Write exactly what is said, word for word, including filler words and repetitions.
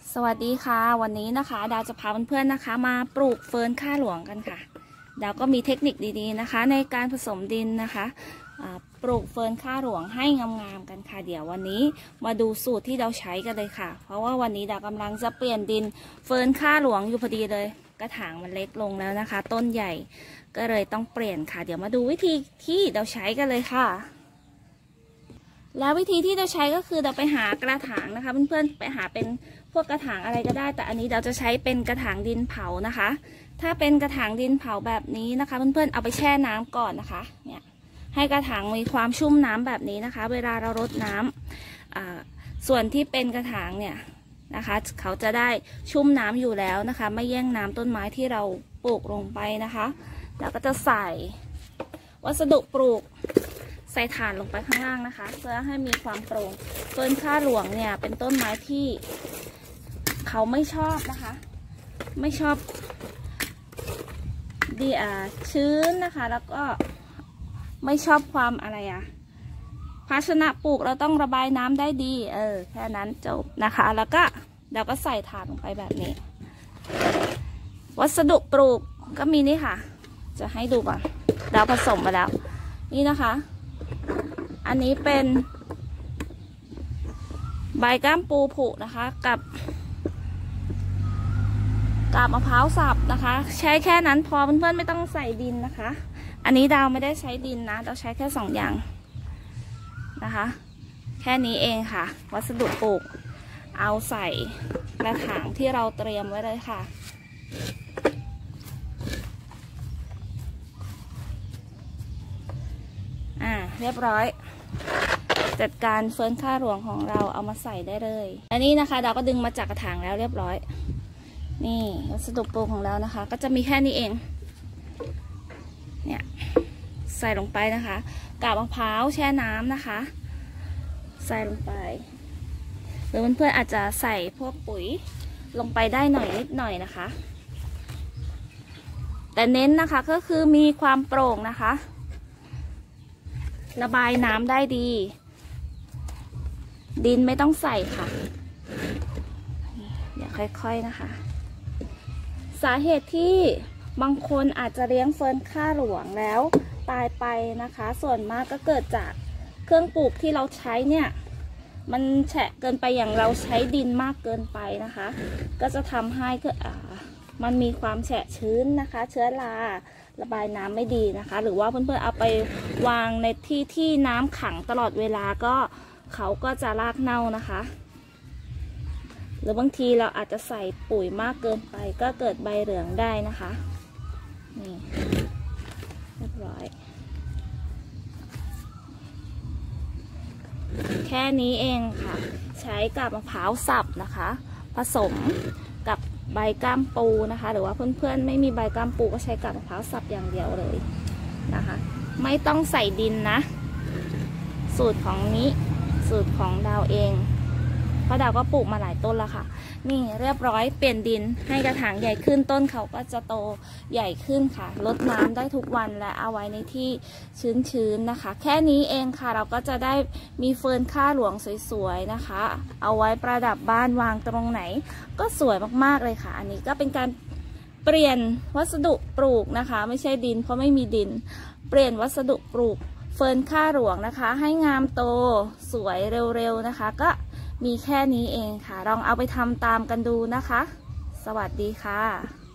สวัสดีค่ะวันนี้นะคะดาวจะพาเพื่อนๆนะคะมาปลูกเฟิร์นข้าหลวงกันค่ะดาวก็มีเทคนิคดีๆนะคะในการผสมดินนะคะปลูกเฟิร์นข้าหลวงให้งามๆกันค่ะเดี๋ยววันนี้มาดูสูตรที่เราใช้กันเลยค่ะเพราะว่าวันนี้ดาวกำลังจะเปลี่ยนดินเฟิร์นข้าหลวงอยู่พอดีเลยกระถางมันเล็กลงแล้วนะคะต้นใหญ่ก็เลยต้องเปลี่ยนค่ะเดี๋ยวมาดูวิธีที่เราใช้กันเลยค่ะแล้ววิธีที่เราใช้ก็คือเราไปหากระถางนะคะเพื่อนๆไปหาเป็นพวกกระถางอะไรก็ได้แต่อันนี้เราจะใช้เป็นกระถางดินเผานะคะถ้าเป็นกระถางดินเผาแบบนี้นะคะเพื่อนๆเอาไปแช่น้ำก่อนนะคะเนี่ยให้กระถางมีความชุ่มน้ำแบบนี้นะคะเวลาเรารดน้ำส่วนที่เป็นกระถางเนี่ยนะคะเขาจะได้ชุ่มน้ำอยู่แล้วนะคะไม่แย่งน้ำต้นไม้ที่เราปลูกลงไปนะคะแล้วก็จะใส่วัสดุปลูกใส่ถ่านลงไปข้างล่างนะคะเพื่อให้มีความโปร่งเฟิร์นข้าหลวงเนี่ยเป็นต้นไม้ที่เขาไม่ชอบนะคะไม่ชอบดีอ่าชื้นนะคะแล้วก็ไม่ชอบความอะไรอะภาชนะปลูกเราต้องระบายน้ำได้ดีเออแค่นั้นจบนะคะแล้วก็เราก็ใส่ถ่านลงไปแบบนี้วัสดุปลูกก็มีนี่ค่ะจะให้ดูก่อนเราผสมมาแล้วนี่นะคะอันนี้เป็นใบก้ามปูผุนะคะกับกาบมะพร้าวสับนะคะใช้แค่นั้นพอเพื่อนๆไม่ต้องใส่ดินนะคะอันนี้ดาวไม่ได้ใช้ดินนะเราใช้แค่สองอย่างนะคะแค่นี้เองค่ะวัสดุปลูกเอาใส่กระถางที่เราเตรียมไว้เลยค่ะอ่าเรียบร้อยจัดการเฟิร์นข้าหลวงของเราเอามาใส่ได้เลยอันนี้นะคะเราก็ดึงมาจากกระถางแล้วเรียบร้อยนี่วัสดุปลูกของเรานะคะก็จะมีแค่นี้เองเนี่ยใส่ลงไปนะคะกาบมะพร้าวแช่น้ำนะคะใส่ลงไปหรือเพื่อนๆอาจจะใส่พวกปุ๋ยลงไปได้หน่อยนิดหน่อยนะคะแต่เน้นนะคะก็คือมีความโปร่งนะคะระบายน้ำได้ดีดินไม่ต้องใส่ค่ะอย่าค่อยๆนะคะสาเหตุที่บางคนอาจจะเลี้ยงเฟิร์นข้าหลวงแล้วตายไปนะคะส่วนมากก็เกิดจากเครื่องปลูกที่เราใช้เนี่ยมันแฉะเกินไปอย่างเราใช้ดินมากเกินไปนะคะก็จะทำให้ก็อ่ามันมีความแฉะชื้นนะคะเชื้อราระบายน้ำไม่ดีนะคะหรือว่าเพื่อนๆเอาไปวางในที่ที่น้ำขังตลอดเวลาก็เขาก็จะรากเน่านะคะหรือบางทีเราอาจจะใส่ปุ๋ยมากเกินไปก็เกิดใบเหลืองได้นะคะนี่เรียบร้อยแค่นี้เองค่ะใช้กาบมะพร้าวสับนะคะผสมกับใบก้ามปูนะคะหรือว่าเพื่อนๆไม่มีใบก้ามปูก็ใช้กาบมะพร้าวสับอย่างเดียวเลยนะคะไม่ต้องใส่ดินนะสูตรของนี้สูตรของดาวเองเพราะดาวก็ปลูกมาหลายต้นแล้วค่ะนี่เรียบร้อยเปลี่ยนดินให้กระถางใหญ่ขึ้นต้นเขาก็จะโตใหญ่ขึ้นค่ะรดน้ำได้ทุกวันและเอาไว้ในที่ชื้นๆนะคะแค่นี้เองค่ะเราก็จะได้มีเฟิร์นข้าหลวงสวยๆนะคะเอาไว้ประดับบ้านวางตรงไหนก็สวยมากๆเลยค่ะอันนี้ก็เป็นการเปลี่ยนวัสดุปลูกนะคะไม่ใช่ดินเพราะไม่มีดินเปลี่ยนวัสดุปลูกเฟิร์นข้าหลวงนะคะให้งามโตสวยเร็วๆนะคะก็มีแค่นี้เองค่ะลองเอาไปทำตามกันดูนะคะสวัสดีค่ะ